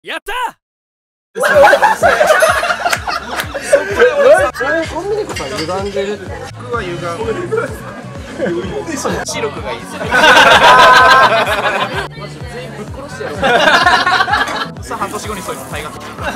やったコンビニコさん歪んでるって。 僕は歪んで視力がいいですね。 マジ全員ぶっ殺してやろう。 さあ半年後にそういうの大学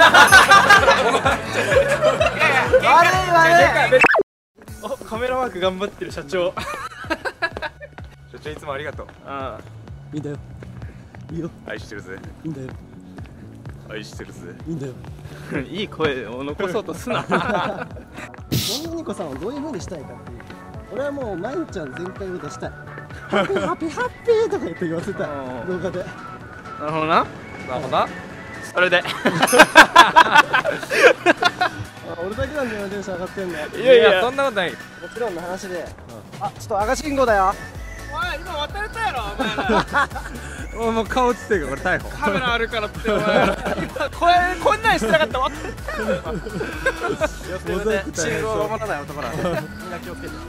悪い。 お、カメラワーク頑張ってる社長。 社長いつもありがとう。 あいいんだよ。いいよ。 愛してるぜ。 いいんだよ。 愛してるぜ。 いいんだよ。 あ、いい声を残そうとすな。 コンビニコさんをどういう風にしたいかっていう。俺はもうマインちゃん全開を出したい。ハッピーハッピーハッピーとか言って言わせたい。動画で。 なるほどな。なるほどな。それで。 俺だけなんだよ、テンション上がってんの。 いやいや、 そんなことない。 もちろんの話で。あ、ちょっと赤信号だよ。 お前今渡れたやろ、お前ら。 もう顔映ってるからこれ逮捕。 カメラあるからってお前こんなんしてなかったら渡れたやろ。 信号を守らない男なんで。みんな気をつけて。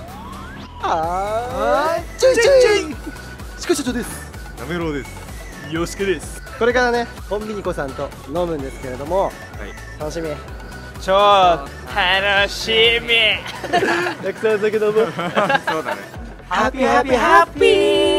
はーい。ちょいちょい。しかし社長です。 なめろうです。 よろしくです。 これからね、コンビニコさんと飲むんですけれども、楽しみ。 超楽しみ。 たくさん酒飲む。 そうだね。 ハッピーハッピーハッピ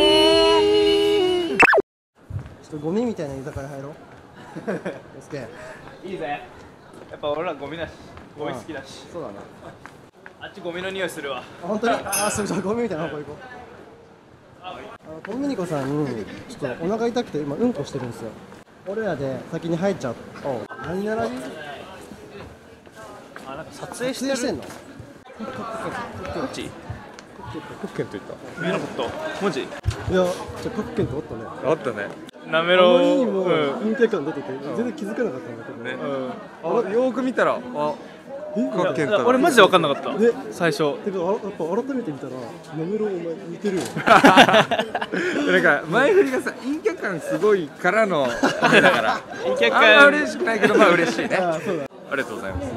ー。ちょっとゴミみたいな居酒屋入ろう。すげえ。 いいぜ。やっぱ俺らゴミだし、ゴミ好きだし。 そうだな。 あっちゴミの匂いするわ。 本当に。ああ、そうじゃゴミみたいな方向行こう。コンビニコさん、ちょっとお腹痛くて今うんこしてるんですよ。俺らで先に入っちゃう。何並び？ あ、なんか撮撮影してんの？ マジ？ クッケンと言っ見えなかった。マジ？ いや、じゃあパッケンとあったね。 た。あったね。 なめあまりにろもう。 運転感出てて全然気づかなかったんだけどね。 うん。 あ、よーく見たら、あ、クッケンと。 俺マジで分かんなかった。 ね、 最初。 てかやっぱ改めて見たらなめろうお前似てるよ。 なんか前振りがさ、陰キャ感すごいからのあれだから。 陰キャあんま感嬉しくないけど、まあ嬉しいね。 ああ、そうだ。 ありがとうございます。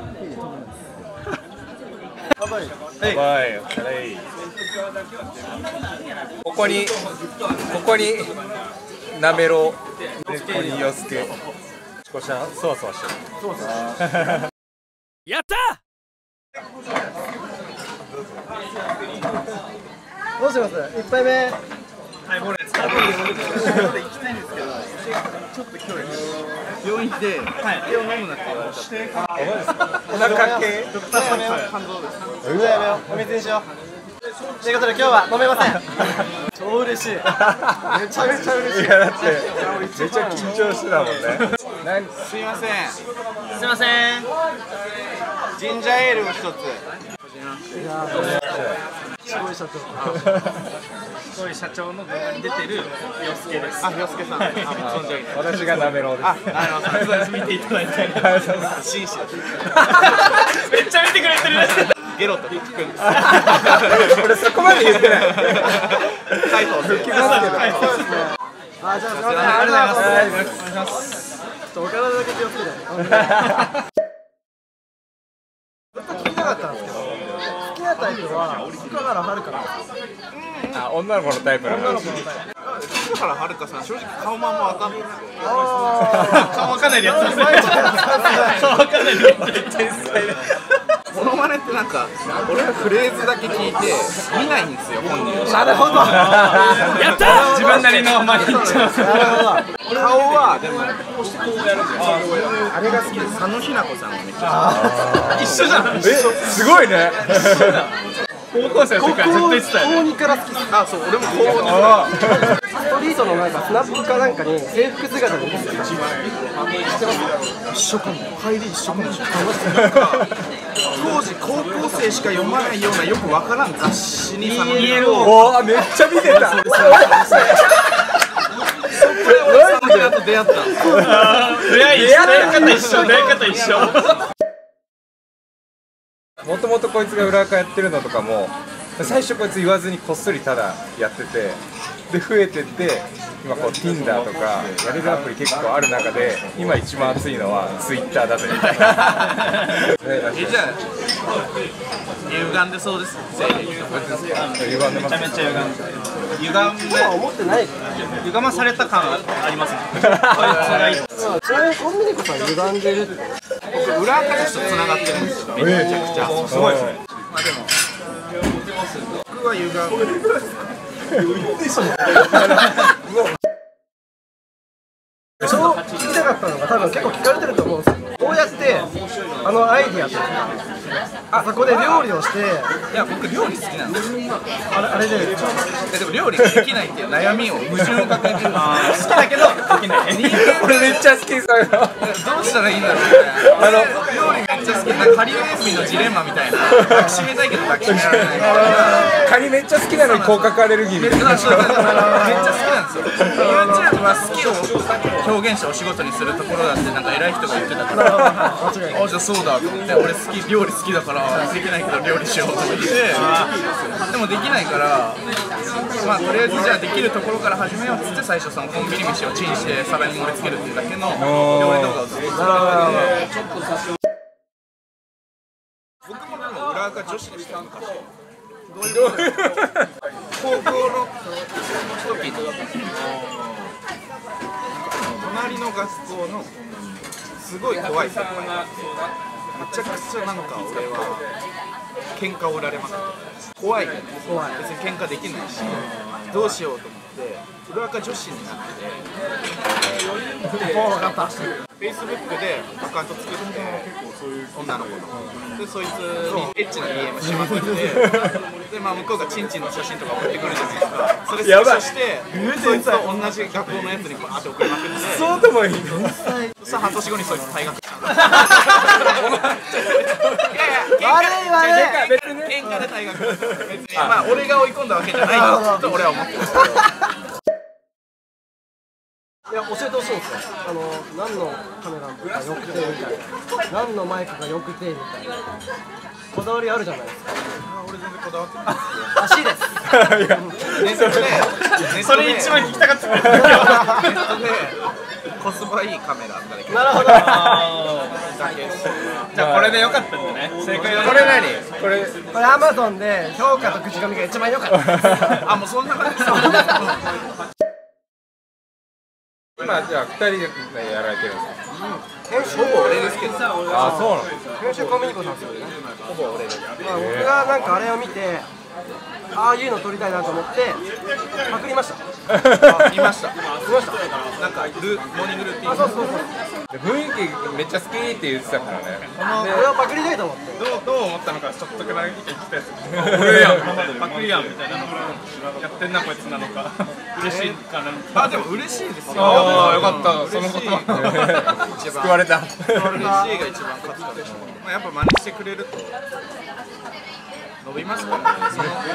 やばい。 はい。ここになめろう、でここによすけ。少しそわそわしてる。 やったどうします？一杯目。 はいこれスタートで行きたいんですけどちょっと距離病院で酒を飲むなって言われちゃってお腹系。 ドクターさんの肝臓ですやめよう、お水にしよう。ということで今日は飲めません。超嬉しい。めちゃめちゃ嬉しい。 いやだってめっちゃ緊張してたもんね。 すいませんすいませんジンジャーエールを一ついやすごい社長。 すごい社長の動画に出てるよすけです。 あ、よすけさん存じ上げて私がなめろうです。 あ、なるほどそうです見ていただいて紳士ですめっちゃ見てくれてる。 ゲロとフック君です俺そこまで言ってない。 逮捕吹きますけど。 あ、じゃあすみません。 ありがとうございます。 ますお願いしますちょっとお体だけ気をつけて。ずっと聞きたかったんですけど、好きなタイプは福原遥なんですよ。 あ、女の子のタイプなの。 福原遥さん正直顔まんまわかんないですよ顔わかんないでやつ。顔わかんないでやつ。天才だ。 モノマネってなんか俺はフレーズだけ聞いて見ないんですよ本人なるほど。 やった自分なりのマインチャンス。 なるほど。 顔はでもこうしてこうやるんですよあれが好きです佐野日奈子さんがめっちゃ一緒じゃん。 すごいね。 高校生の時からずっと言ってたよね。 高2から好きです。 あ、そう俺もこうストリートのなんかスナップかなんかに制服姿で見てた。 一緒かも入り一緒かもしれない当時高校生しか読まないようなよくわからん雑誌に佐野日奈子おお、めっちゃ見てた。 佐野日奈子と出会った出会い方一緒。 もともとこいつが裏垢やってるのとかも最初こいつ言わずにこっそりただやってて、で増えてって今こう Tinder とかやれるアプリ結構ある中で今一番熱いのは Twitter だぜみたいな。 じゃあ歪んでそうです全員歪んでます。 めちゃめちゃ歪んで。 歪今思ってない。 まされた感ありますね。こいつがいい。 ちなみにコンビニコさん歪んでるって。 僕裏垢と繋がってるんですよ。めちゃくちゃすごいですね。 まあでも僕は歪んでる。 そう聞きたかったのが多分結構聞かれてると思うんですけど、こうやってあのアイディアとかあそこで料理をして、 いや僕料理好きなんですよ。 あれででも料理ができないっていう悩みを矛盾を抱えてるんですよ。 好きだけどできない。 俺めっちゃ好きです。 どうしたらいいんだろうみたいな。料理めっちゃ好き。なんかカリネズミのジレンマみたいな。抱きしめたいけど抱きしめられない。 カニめっちゃ好きなのに甲殻アレルギーみたいな。 めっちゃ好きなんですよ。YouTube は好きを表現してお仕事にするところだってなんか偉い人が言ってたから、あじゃあそうだと思って、俺料理好きだからできないけど料理しようと思って、でもできないから、まあとりあえずじゃあできるところから始めようっつって最初そのコンビニ飯をチンして皿に盛り付けるっていうだけの料理動画をずっと作るわけで、僕もでも裏垢女子でした昔。高校の時に隣の学校のすごい怖い先輩がめちゃくちゃなんか俺は喧嘩を売られまくって怖い別に喧嘩できないしどうしようと思って裏垢女子になってFacebook でアカウント作って女の子のでそいつにエッチな DM しまくってで、まあ、向こうがチンチンの写真とか送ってくるじゃないですか。それスクショしてそいつと同じ学校のやつにバーって送りまくってそうでもいい。 そしたら半年後にそいつ退学したんだ。別に喧嘩で退学別にまあ俺が追い込んだわけじゃないと俺は思ってますけどいや教えてほしいんですよ。何のカメラが良くてみたいな、何のマイクが良くてみたいなこだわりあるじゃないですか。 俺全然こだわってないらしいです。 ネットでそれ一番聞きたかった。 ネットでコスパいいカメラあったらいいけどなるほど。 じゃあこれで良かったんだね。正解はこれ何？これこれ Amazon で評価と口コミが一番良かったです。 あもうそんな感じです。 今じゃあ2人でやられてるんですか？ 編集ほぼ俺ですけど。 あ、そうなの？ 編集コミニコさんですよね。 ほぼ俺です。 まあ僕がなんかあれを見てああいうの撮りたいなと思ってパクりました。 見ました。 見ました。 なんかモーニングルーティン。 あそうそうそう。 雰囲気めっちゃ好きって言ってたからね。 これをパクりたいと思って。 どう思ったのかちょっとくらい聞きたいです。俺やんパクリやんみたいなのがやってんなこいつなのか嬉しいかな。 あでも嬉しいですよ。 ああよかったその言葉。 一番救われた。 嬉しいが一番勝つかでしょう。まあやっぱ真似してくれると伸びますからね。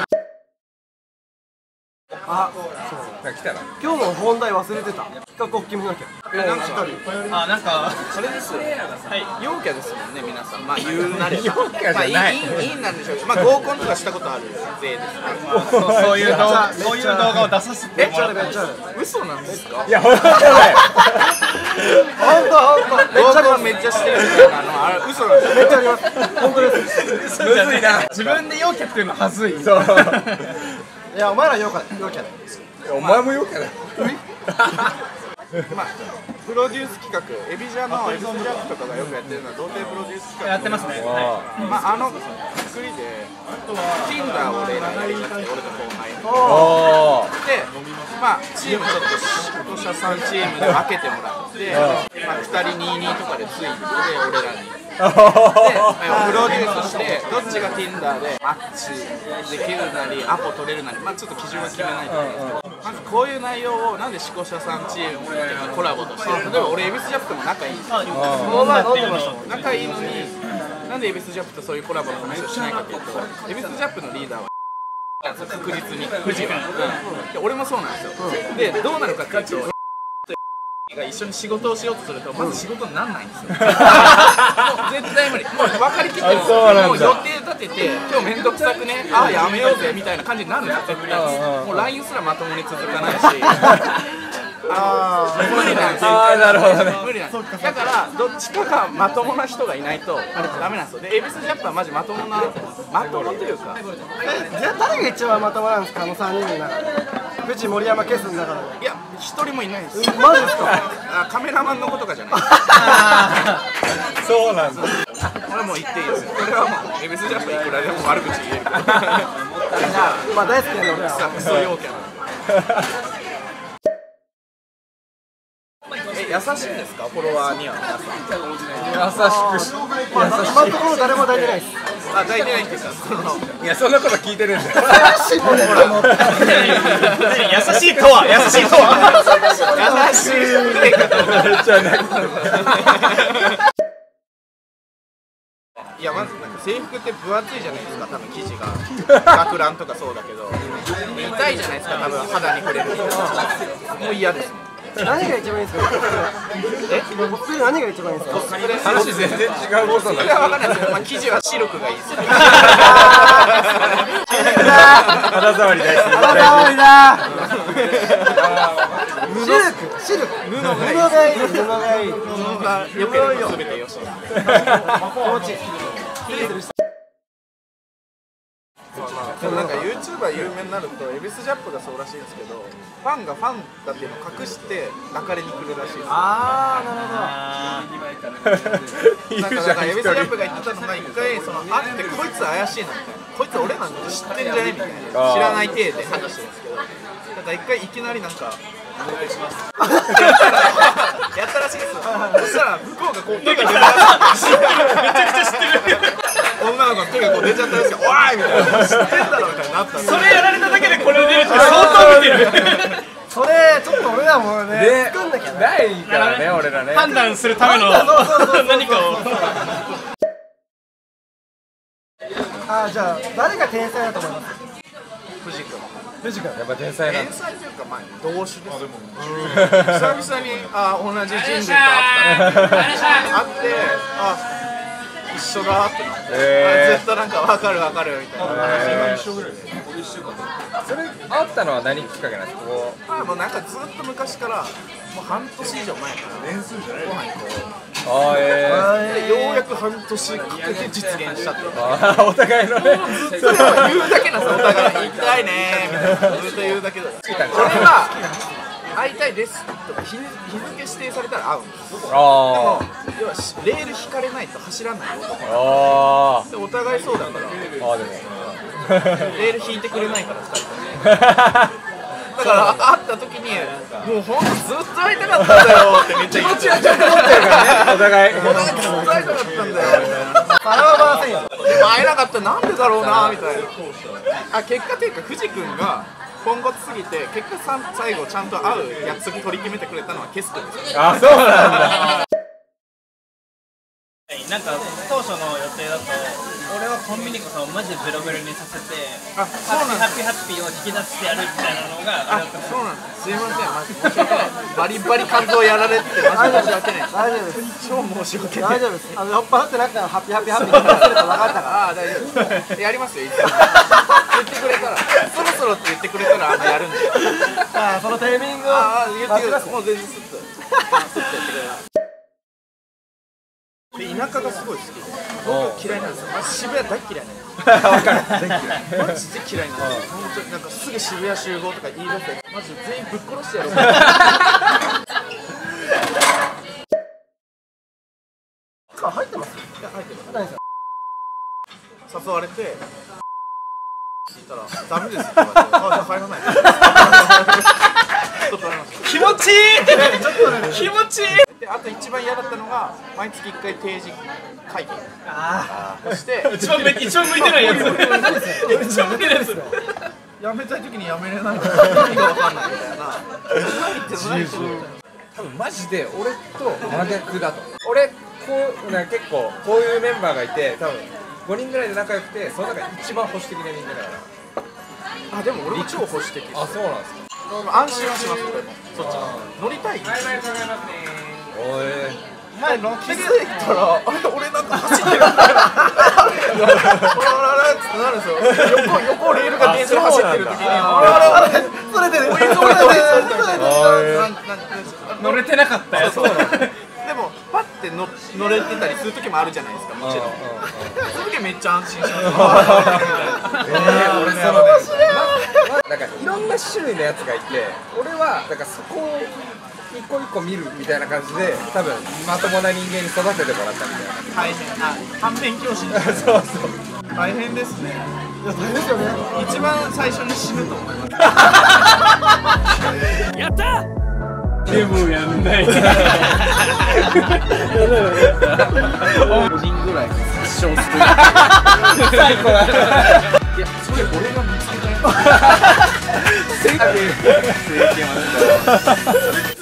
あ来たな。 今日の本題忘れてた。企画を決めなきゃ。 なんかあなんかそれですよ。はい陽キャですもんね皆さん。まあ言うなれば。 陽キャじゃないまあいいなんでしょう。まあ合コンとかしたことある税ですから。 そういう動画を出させてめっちゃあるめっちゃある。 嘘なんですか？ いや、本当だよ。 本当めっちゃあります。 めっちゃしてるみたいなのあれ嘘なんですよ。 めっちゃあります。本当です。 むずいな。 自分で陽キャっていうのはずい。 そう。 いやお前ら陽キャだ。 お前もよくない。 まあプロデュース企画エビジャのエビスジャックとかがよくやってるのは童貞プロデュース企画やってますね。 まあ作りで Tinder を俺らやりたくて俺と後輩おー。 でまあチームちょっと仕事者さんチームで分けてもらってまあ2人2-2とかでついて俺らにで、プロデュースしてどっちが Tinder でマッチできるなりアポ取れるなりまあちょっと基準は決めないといけないんですけどまずこういう内容をなんで視聴者さんチームとコラボとして例えば俺エビスジャップとも仲いいんですよこの前飲んでましたもん。 仲いいのになんでエビスジャップとそういうコラボの話をしないかというとエビスジャップのリーダーは確実に富士は、で俺もそうなんですよ、でどうなるかっていうとが一緒に仕事をしようとするとまず仕事にならないんですよもう絶対無理もう分かりきってるもう予定立てて今日めんどくさくねああやめようぜみたいな感じになるんですよ絶対もう LINE すらまともに続かないし無理なんですよ。 なるほどね。 無理なんです。だからどっちかがまともな人がいないとあれダメなんですよ。でエビスジャップはマジまともというか。 じゃあ誰が一番まともなんですかあの3人の中で。 プチ森山消すんだから。 いや一人もいないです。 マジですか？ あ、カメラマンの子とかじゃない。 そうなんだ。 これはもう言っていいですよ。これはもうエビスジャパンいくらでも悪口言えるから。 まあ大好きなんで俺は。 クソ陽キャな。優しいんですか、フォロワーには皆さん。 優しく今のところ誰も抱いてないです。 あ、抱いてないっていうか、 いや、そんなこと聞いてるんだよ。 優しいとは優しいとは優しいっていうかめっちゃね。 いや、まずなんか制服って分厚いじゃないですか、多分生地が学ランとかそうだけど痛いじゃないですか、多分肌に触れるともう嫌ですね。 何が一番いいですか？コスプレ何が一番いいですか？ 話全然違うことになる。 いや、分かんないですけど、まあ、生地はシルクがいいですね。 肌触り大好き。 肌触りだ。シルク布がいい、布がいい。 布が良ければ全てよし。 気持ちいい。 でもなんか YouTuber 有名になるとエビスジャップがそうらしいんですけど、ファンがファンだっていうのを隠して抱かれに来るらしいです。 あー、なるほど。 なんかエビスジャップが言ってたのが、一回その会ってこいつ怪しいなみたいな、こいつ俺なんて知ってんじゃねみたいな、知らない体で話してるんですけど、なんか一回いきなりなんかお願いしますやったらしいですよ。そしたら向こうがこう手が出たらしい。めちゃくちゃ知ってる。女の子の手がこう出ちゃったらしい。おいみたいな、知ってんだろみたいになったんで。 それやられただけでこれ出るって相当見てる。 それちょっと俺らもね作んなきゃね。 ないからね、俺らね。 判断するための何かを。 あ、じゃあ誰が天才だと思います？ 藤君。 藤君。 やっぱ天才なん天だ。 才というか、まあ同種ですよ。久々に同じ人類と会って一緒だってなって、ずっとなんか分かる分かるみたいな話。 それ会ったのは何きっかけなんですか？ もうなんかずっと昔から、もう半年以上前からご飯行こう。でようやく半年かけて実現したっていう。 お互いのね。 それは言うだけなんですよ、お互い。行きたいねーみたいな、ずっと言うだけだ。これは会いたいですとか日付指定されたら会うんです。でも要はレール引かれないと走らないよ。でお互いそうだから。レール引いてくれないから2人とも。だから会った時にもうほんとずっと会いたかったんだよってめっちゃ言っちゃう。 お互い。 ずっと会いたかったんだよみたいな。でも会えなかったらなんでだろうなみたいな。結果っていうか藤君がポンコツすぎて結果最後ちゃんと会う約束取り決めてくれたのはケス君ですよ。 あ、そうなんだ。 なんか当初の予定だと俺はコンビニコさんをマジでベロベロにさせてハッピーハッピーを引き出してやるみたいなのがそうなんです。すいません、マジ申し訳ない。バリバリ肝臓やられててマジ申し訳ない。 大丈夫です。 超申し訳ない。 大丈夫です。酔っ払ってなくてもハッピーハッピーハッピーって言ってると分かったから。 大丈夫です。やりますよ、いつも。言ってくれたら、そろそろって言ってくれたらやるんで。 そのタイミングを言ってくれたらもう全然スッとやってくれる。で田舎がすごい好きで、僕嫌いなんですよ。マジ渋谷大嫌いなんです。 わかる。全然嫌い。 マジで嫌いなんですよ。本当になんかすぐ渋谷集合とか言い出してマジで全員ぶっ殺してやろう。 入ってます？ いや入ってる。 何ですか？ 誘われて聞いたらダメですって言われて、じゃあ入らない。 気持ちいい。気持ちいい。 であと一番嫌だったのが毎月1回定時会議をして一番向いてないやつ。一番向いてないやつ。 辞めたい時に辞めれないから意味が分かんないみたいな。 多分マジで俺と真逆だと。俺なんか結構こういうメンバーがいて、多分5人ぐらいで仲良くて、その中で一番保守的な人間だから。 でも俺も超保守的。 あ、そうなんですか。 安心はします。俺もそっち乗りたい。 おい。 前乗って気づいたら俺なんか走ってるみたいな。あらってなるんですよ。横レールが電車走ってる時にそれで乗れてなかったやつ。 でもパッて乗れてたりする時もあるじゃないですか、もちろん。その時はめっちゃ安心します。 俺そのマなんかいろんな種類のやつがいて、俺はなんかそこを一個一個見るみたいな感じで、多分まともな人間に育ててもらったみたいな。 大変、反面教師そうそう。 大変ですね。 いや大変ですよね。 一番最初に死ぬと思います。 やったでもやんない5 人ぐらい殺傷する。 最高だ。 いや、それ俺が見つけたよ。 正解は